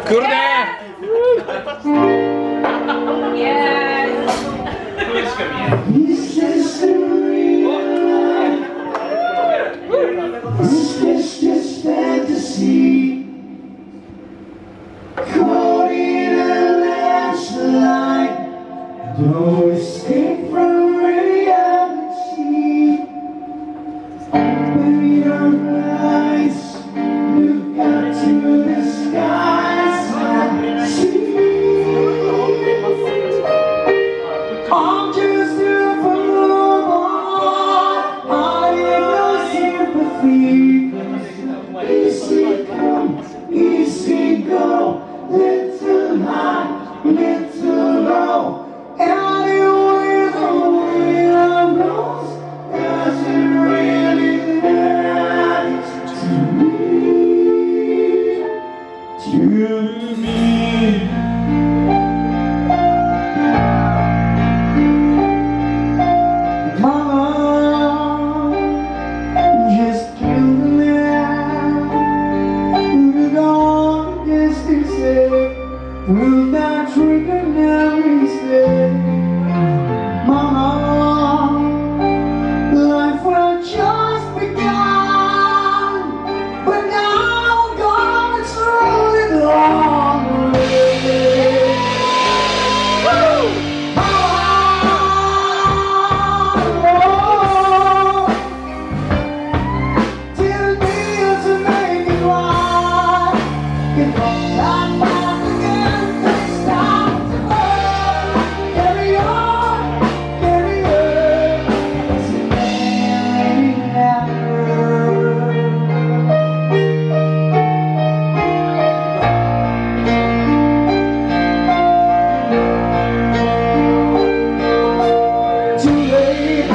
来るね Don't escape from reality. Open your eyes, look up to the skies and see. I'm just a fool boy, I have no sympathy. Easy come, easy go, little high, little low. Anyway, the wind blows, doesn't really matter to me. Mama, just kill me now. We're gonna guess they say we'll not trigger now. Mama, life will just begun, but now I'm gonna throw it all away. Mama, till meals to make it right. Get back again, this time to burn. Carry on, carry on. It's a never-ending Too late,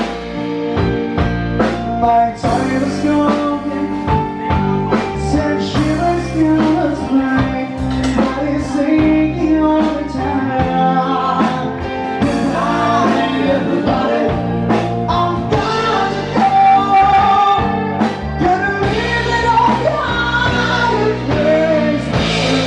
my time is gone. Said she was fearless, right? Body's aching all the time. Goodbye, everybody. I'm gonna go. Gonna leave it all behind and face the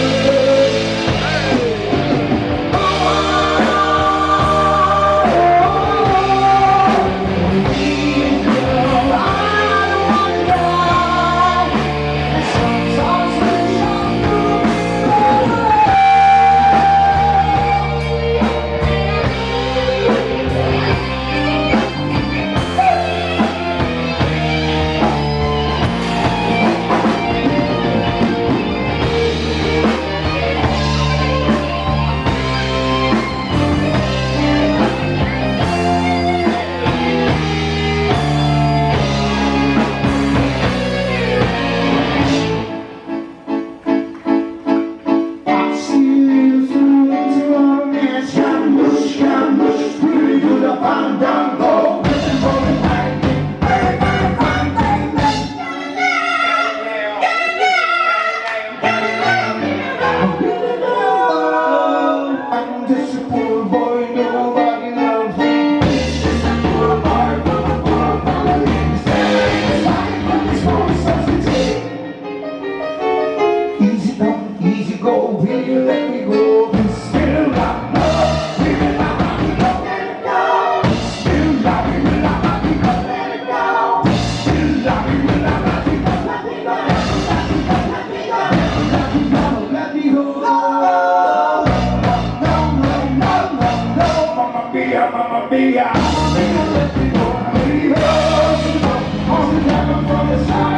Mamma mia, let me go, let me go.